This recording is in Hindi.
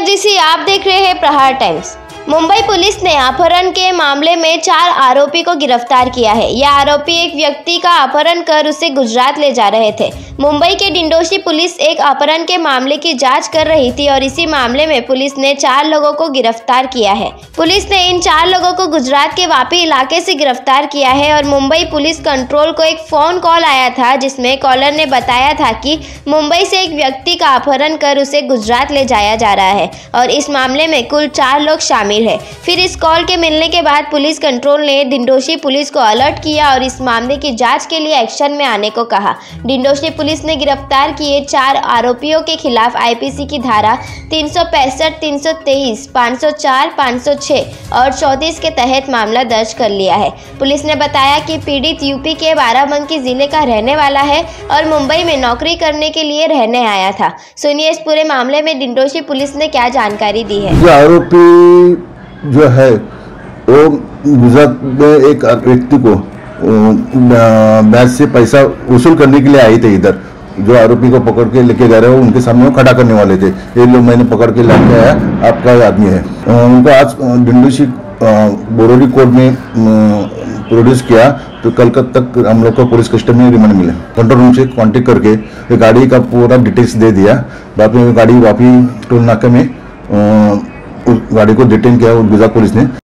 जल्दी आप देख रहे हैं प्रहार टाइम्स। मुंबई पुलिस ने अपहरण के मामले में 4 आरोपी को गिरफ्तार किया है। यह आरोपी एक व्यक्ति का अपहरण कर उसे गुजरात ले जा रहे थे। मुंबई के डिंडोशी पुलिस एक अपहरण के मामले की जांच कर रही थी और इसी मामले में पुलिस ने 4 लोगों को गिरफ्तार किया है। पुलिस ने इन 4 लोगों को गुजरात के वापी इलाके से गिरफ्तार किया है और मुंबई पुलिस कंट्रोल को एक फोन कॉल आया था जिसमें कॉलर ने बताया था कि मुंबई से एक व्यक्ति का अपहरण कर उसे गुजरात ले जाया जा रहा है और इस मामले में कुल 4 लोग शामिल है। फिर इस कॉल के मिलने के बाद पुलिस कंट्रोल ने डिंडोशी पुलिस को अलर्ट किया और इस मामले की जांच के लिए एक्शन में आने को कहा। डिंडोशी पुलिस ने गिरफ्तार किए 4 आरोपियों के खिलाफ आईपीसी की धारा 365, 323, 504, 506 और 34 के तहत मामला दर्ज कर लिया है। पुलिस ने बताया कि पीड़ित यूपी के बाराबंकी जिले का रहने वाला है और मुंबई में नौकरी करने के लिए रहने आया था। सुनिए इस पूरे मामले में डिंडोशी पुलिस ने क्या जानकारी दी है। आरोपी जो है वो गुजरात में एक व्यक्ति को बैंक से पैसा वसूल करने के लिए आए थे। इधर जो आरोपी को पकड़ के लेके जा रहे हो उनके सामने वो खड़ा करने वाले थे। ये लोग मैंने पकड़ के लेके आया, आपका आदमी है। उनको आज डिंडोशी बोरोली कोर्ट में प्रोड्यूस किया तो कल तक हम लोग को पुलिस कस्टडी में रिमांड मिला। कंट्रोल रूम से कांटेक्ट करके गाड़ी का पूरा डिटेल्स दे दिया। बाद में गाड़ी वापी टोल नाके में गाड़ी को डिटेन किया गुजरात पुलिस ने।